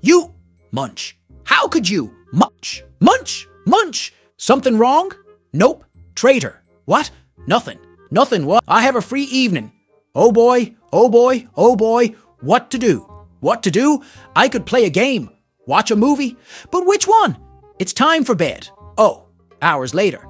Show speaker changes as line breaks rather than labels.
You munch. How could you munch? Munch, munch. Something wrong? Nope. Traitor. What? Nothing. Nothing what? I have a free evening. Oh boy, oh boy, oh boy. What to do? What to do? I could play a game, watch a movie, but which one? It's time for bed. Oh, hours later.